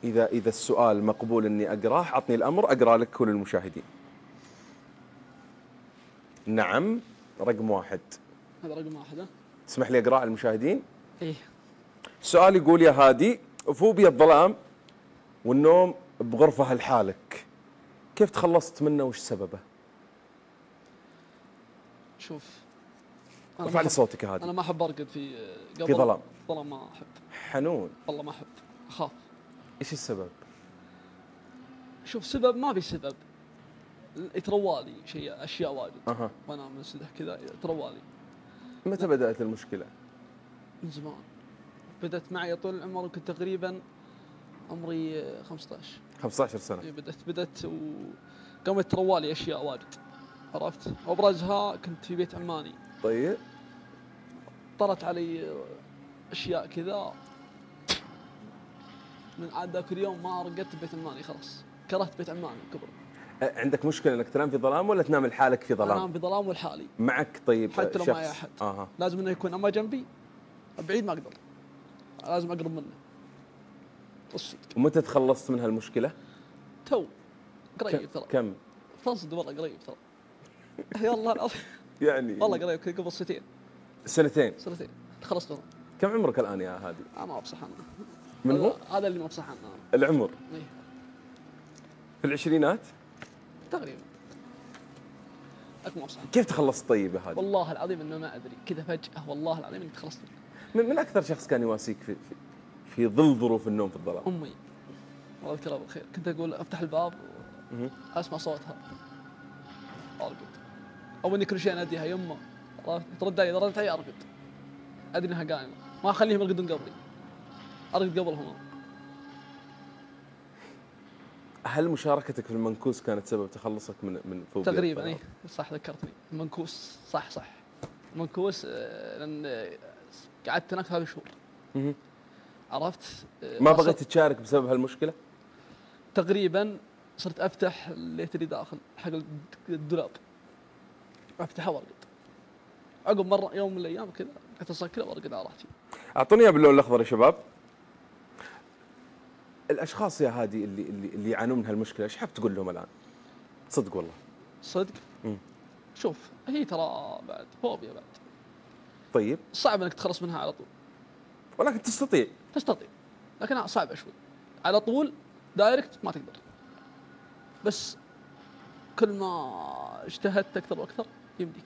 إذا السؤال مقبول إني أقراه، عطني الأمر أقرأ لك وللمشاهدين. نعم، رقم 1. هذا رقم 1 ها؟ تسمح لي أقرأ للمشاهدين؟ إيه. السؤال يقول: يا هادي، فوبيا الظلام والنوم بغرفة لحالك، كيف تخلصت منه وش سببه؟ شوف، ارفع لي صوتك يا هادي. أنا ما أحب أرقد في ظلام. ظلام ما أحب. حنون. والله ما أحب، أخاف. إيش السبب؟ شوف، سبب ما في سبب، يتروالي أشياء واجد. أها. وأنا من سده كذا يتروالي. متى بدأت المشكلة؟ من زمان. بدأت معي طول العمر، كنت تقريبا عمري 15. 15 سنة. إيه، بدأت وقامت تروالي أشياء واجد، عرفت؟ وأبرزها كنت في بيت عماني. طيب. طرت علي أشياء كذا، من عاد ذاك اليوم ما رقدت ببيت عماني، خلاص كرهت بيت عماني كبر. عندك مشكلة انك تنام في ظلام ولا تنام لحالك في ظلام؟ انام في ظلام والحالي معك طيب حتى لو شخص. معي احد. اها. لازم انه يكون اما جنبي، بعيد ما اقدر، لازم اقرب منه. الصدق. ومتى تخلصت من هالمشكلة؟ تو قريب ترى. كم؟ تصدق والله قريب ترى. يا الله العظيم. يعني والله قريب، قبل سنتين. سنتين تخلصت منه. كم عمرك الآن يا هادي؟ ما بصح انا. من هو؟ هذا اللي ما بصح انا. العمر؟ إيه. في العشرينات؟ تقريبا. لك ما بصح. كيف تخلصت طيب يا هادي؟ والله العظيم انه ما ادري، كذا فجأة والله العظيم اني تخلصت منه. من أكثر شخص كان يواسيك في ظل ظروف النوم في الظلام؟ امي، الله يذكرها بالخير. كنت اقول افتح الباب اسمع صوتها ارقد، او اني كل شيء اناديها يمه، ترد علي، ردت علي ارقد، ادري انها قايمه، ما اخليهم يرقدون قبلي، ارقد قبلهم. هل مشاركتك في المنكوس كانت سبب تخلصك من فوبيا تقريبا اي صح، ذكرتني. المنكوس صح. المنكوس لان قعدت هناك 3 شهور. عرفت؟ ما بغيت تشارك بسبب هالمشكلة؟ تقريبا صرت افتح الليت اللي داخل حق الدولاب، افتحه وارقد. عقب مره يوم من الايام كذا اتصل كذا وارقد على راحتي. اعطوني اياه باللون الاخضر يا شباب. الاشخاص يا هادي اللي يعانون من هالمشكله، ايش حاب تقول لهم الان؟ صدق والله. صدق؟ شوف، هي ترى بعد فوبيا بعد. طيب. صعب انك تخلص منها على طول. ولكن تستطيع. لكنها صعبه شوي. على طول دايركت ما تقدر. بس كل ما اجتهدت اكثر واكثر يمديك.